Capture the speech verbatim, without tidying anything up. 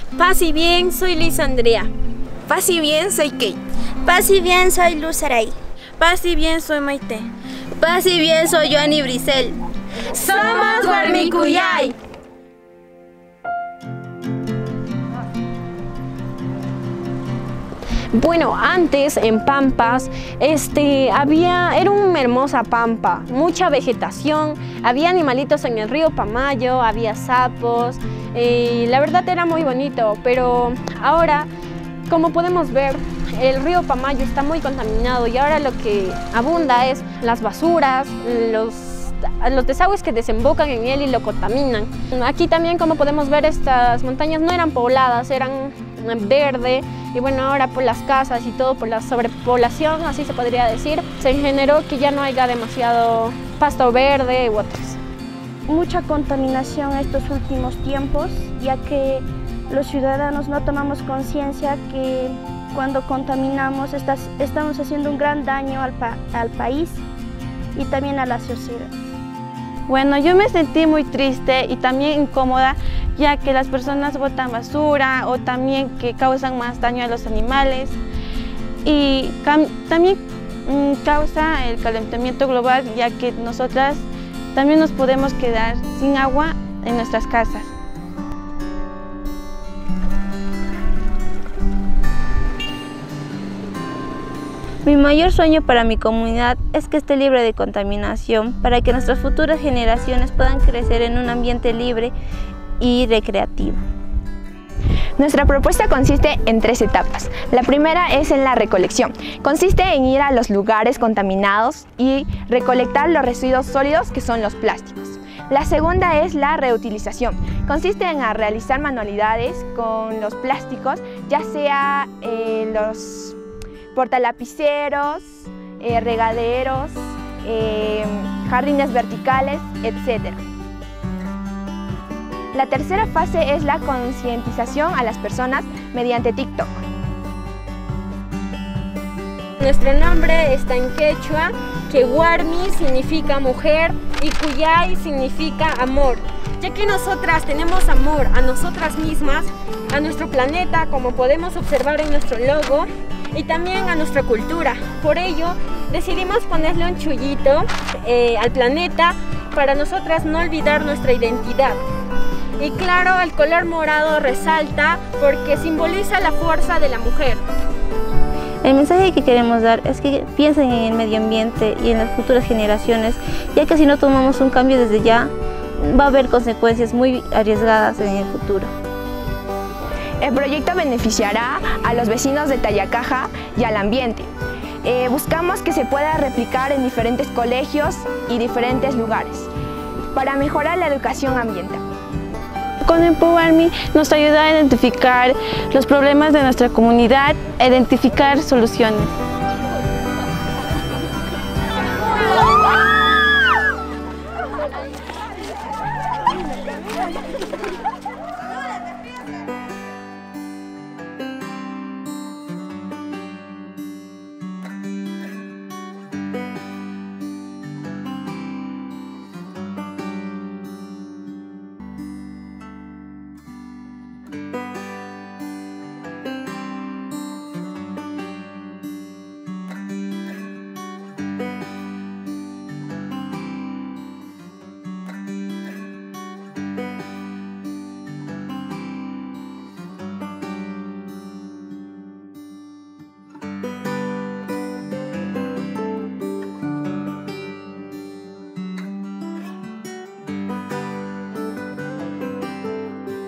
Paz y bien, soy Liz Andrea. Paz y bien, soy Kate. Paz y bien, soy Luz Aray. Paz y bien, soy Maite. Paz y bien, soy Joanny Brisel. ¡Somos Guarmicuyay! Bueno, antes en Pampas este, había, era una hermosa pampa, mucha vegetación, había animalitos en el río Pamayo, había sapos, y la verdad era muy bonito, pero ahora, como podemos ver, el río Pamayo está muy contaminado y ahora lo que abunda es las basuras, los los desagües que desembocan en él y lo contaminan. Aquí también, como podemos ver, estas montañas no eran pobladas, eran verde, y bueno, ahora por las casas y todo, por la sobrepoblación, así se podría decir, se generó que ya no haya demasiado pasto verde u otros. Mucha contaminación estos últimos tiempos, ya que los ciudadanos no tomamos conciencia que cuando contaminamos estás, estamos haciendo un gran daño al, pa al país y también a la sociedad. Bueno, yo me sentí muy triste y también incómoda, ya que las personas botan basura o también que causan más daño a los animales, y también mmm, causa el calentamiento global, ya que nosotras también nos podemos quedar sin agua en nuestras casas. Mi mayor sueño para mi comunidad es que esté libre de contaminación, para que nuestras futuras generaciones puedan crecer en un ambiente libre y recreativo. Nuestra propuesta consiste en tres etapas. La primera es en la recolección. Consiste en ir a los lugares contaminados y recolectar los residuos sólidos, que son los plásticos. La segunda es la reutilización. Consiste en realizar manualidades con los plásticos, ya sea eh, los portalapiceros, eh, regaderos, eh, jardines verticales, etcétera. La tercera fase es la concientización a las personas mediante TikTok. Nuestro nombre está en quechua, que Guarmi significa mujer y Cuyay significa amor, ya que nosotras tenemos amor a nosotras mismas, a nuestro planeta, como podemos observar en nuestro logo, y también a nuestra cultura. Por ello decidimos ponerle un chullito eh, al planeta para nosotras no olvidar nuestra identidad. Y claro, el color morado resalta porque simboliza la fuerza de la mujer. El mensaje que queremos dar es que piensen en el medio ambiente y en las futuras generaciones, ya que si no tomamos un cambio desde ya, va a haber consecuencias muy arriesgadas en el futuro. El proyecto beneficiará a los vecinos de Tayacaja y al ambiente. Eh, buscamos que se pueda replicar en diferentes colegios y diferentes lugares para mejorar la educación ambiental. Con EmpoWarmi nos ayuda a identificar los problemas de nuestra comunidad e identificar soluciones.